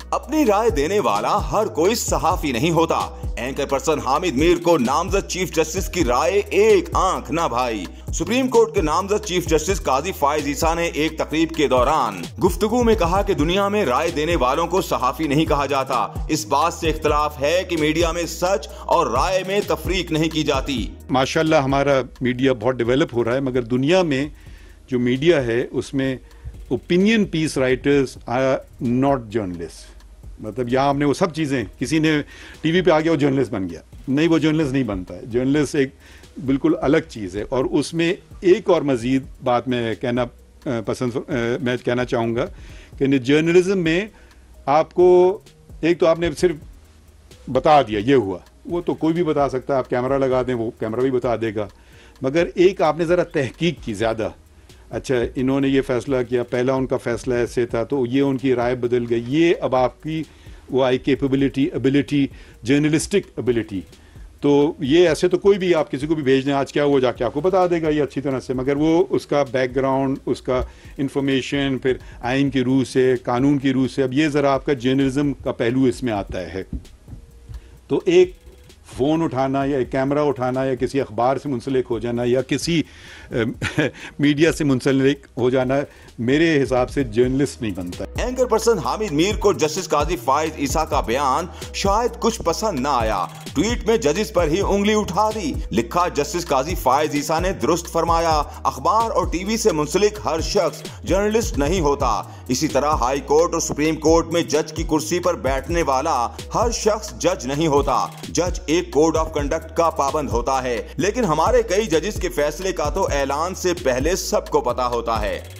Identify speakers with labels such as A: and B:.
A: अपनी राय देने वाला हर कोई सहाफी नहीं होता। एंकर पर्सन हामिद मीर को नामजद चीफ जस्टिस की राय एक आंख ना भाई। सुप्रीम कोर्ट के नामजद चीफ जस्टिस काजी फायज ईसा ने एक तकरीब के दौरान गुफ्तगू में कहा कि दुनिया में राय देने वालों को सहाफी नहीं कहा जाता। इस बात से इख्तलाफ है कि मीडिया में सच और राय में तफरीक नहीं की जाती।
B: माशाल्लाह हमारा मीडिया बहुत डेवलप हो रहा है, मगर दुनिया में जो मीडिया है उसमें opinion piece writers are not journalist. मतलब यहाँ हमने वो सब चीज़ें, किसी ने टीवी पे आ गया वो जर्नलिस्ट बन गया, नहीं, वो जर्नलिस्ट नहीं बनता है। जर्नलिस्ट एक बिल्कुल अलग चीज़ है। और उसमें एक और मज़ीद बात मैं कहना चाहूँगा कि जर्नलिज्म में आपको एक तो आपने सिर्फ बता दिया ये हुआ, वो तो कोई भी बता सकता है, आप कैमरा लगा दें वो कैमरा भी बता देगा, मगर एक आपने ज़रा तहकीक की ज़्यादा। अच्छा, इन्होंने ये फैसला किया, पहला उनका फैसला ऐसे था तो ये उनकी राय बदल गई, ये अब आपकी वो I capability, ability, journalistic ability. तो ये ऐसे तो कोई भी आप किसी को भी भेज दें आज क्या वो जाके आपको बता देगा ये अच्छी तरह से, मगर वो उसका बैकग्राउंड, उसका इंफॉर्मेशन, फिर आइन की रूह से, कानून की रूह से, अब ये ज़रा आपका जर्नलिज्म का पहलू इसमें आता है। तो एक फ़ोन उठाना या एक कैमरा उठाना या किसी अखबार से मुंसलिक हो जाना या किसी मीडिया से मुंसलिक हो जाना मेरे हिसाब से जर्नलिस्ट नहीं बनता।
A: एंकर पर्सन हामिद मीर को जस्टिस काजी फायज ईसा का बयान शायद कुछ पसंद ना आया। ट्वीट में जजिस पर ही उंगली उठा दी। लिखा, जस्टिस काजी फायज ईसा ने दुरुस्त फरमाया, अखबार और टीवी से मुंसलिक हर शख्स जर्नलिस्ट नहीं होता। इसी तरह हाई कोर्ट और सुप्रीम कोर्ट में जज की कुर्सी पर बैठने वाला हर शख्स जज नहीं होता। जज एक कोड ऑफ कंडक्ट का पाबंद होता है, लेकिन हमारे कई जजिस के फैसले का तो ऐलान से पहले सबको पता होता है।